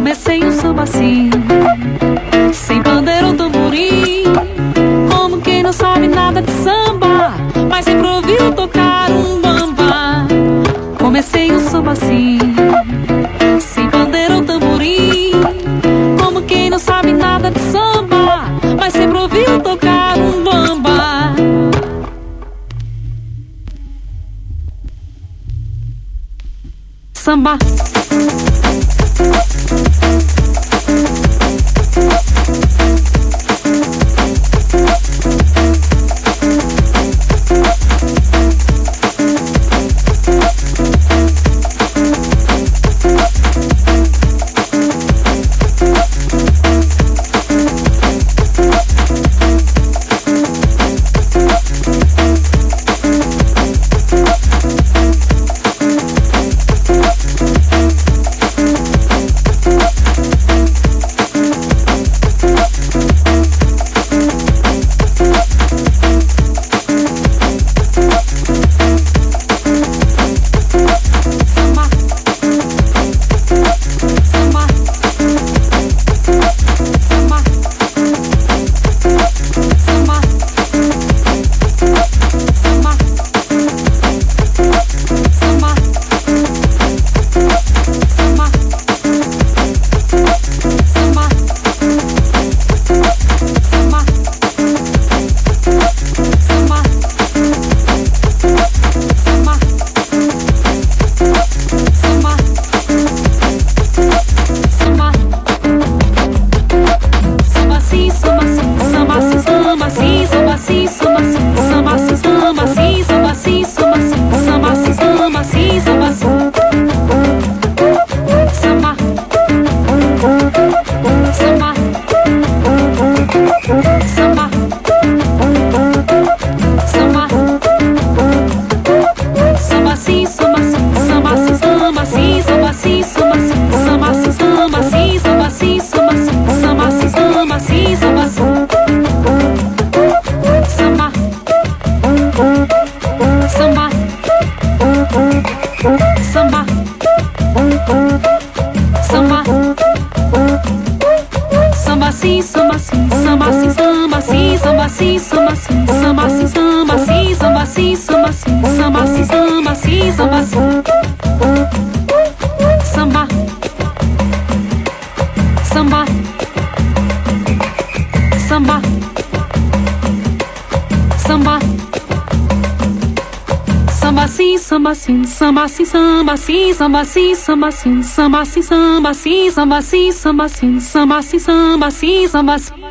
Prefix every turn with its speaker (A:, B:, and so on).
A: Comecei um samba assim, sem bandeira ou tamborim, como quem não sabe nada de samba, mas sempre ouviu tocar um bamba. Comecei um samba assim, sem bandeira ou tamborim, como quem não sabe nada de samba, mas sempre ouviu tocar um bamba. Samba. Samba sim, samba sim, samba sim, samba sim, samba sim, samba sim, samba sim, samba sim, samba sim, samba sim, samba sim, samba sim.